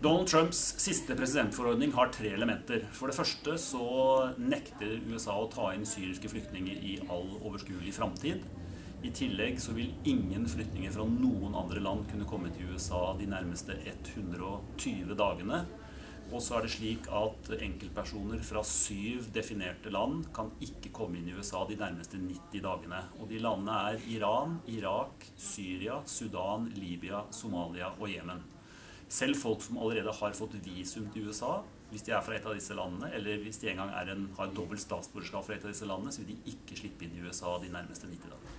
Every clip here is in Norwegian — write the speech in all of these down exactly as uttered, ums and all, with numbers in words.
Donald Trumps siste presidentforordning har tre elementer. For det første så nekter U S A å ta inn syriske flyktninger i all overskuelig fremtid. I tillegg så vil ingen flyktninger fra noen andre land kunne komme til U S A de nærmeste hundre og tjue dagene. Og så er det slik at enkeltpersoner fra syv definerte land kan ikke komme inn i U S A de nærmeste nitti dagene. Og de landene er Iran, Irak, Syria, Sudan, Libya, Somalia og Jemen. Selv folk som allerede har fått visum til U S A, hvis de er fra et av disse landene, eller hvis de en gang er en, har dobbelt statsborgerskap fra et av disse landene, så vil de ikke slippe inn i U S A de nærmeste nitti dagene.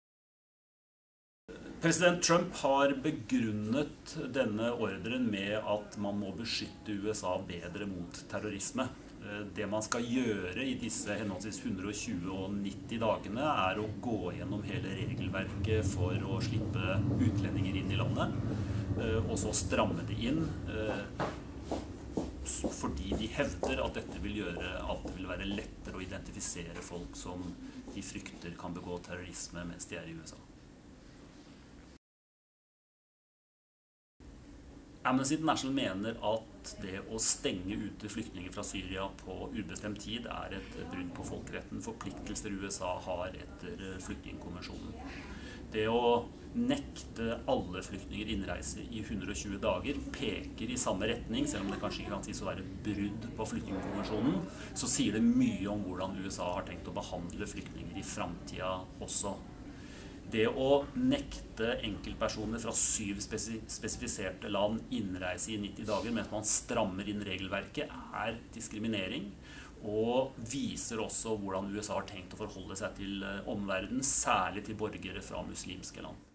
President Trump har begrunnet denne ordren med at man må beskytte U S A bedre mot terrorisme. Det man skal gjøre i disse henholdsvis hundre og tjue og nitti dagene er å gå gjennom hele regelverket for å slippe utlendinger inn i landet, og så stramme det inn, fordi de hevder at dette vil gjøre at det vil være lettere å identifisere folk som de frykter kan begå terrorisme mens de er i U S A. Amnesty International mener at det å stenge ute flyktninger fra Syria på ubestemt tid er et brudd på folkeretten, forpliktelser U S A har etter flyktningkonvensjonen. Det å nekte alle flyktninger innreise i hundre og tjue dager peker i samme retning, selv om det kanskje ikke kan sies å være brudd på flyktningkonvensjonen, så sier det mye om hvordan U S A har tenkt å behandle flyktninger i fremtiden også. Det å nekte enkeltpersoner fra syv spesifiserte land innreise i nitti dager mens man strammer inn regelverket er diskriminering, og viser også hvordan U S A har tenkt å forholde seg til omverdenen, særlig til borgere fra muslimske land.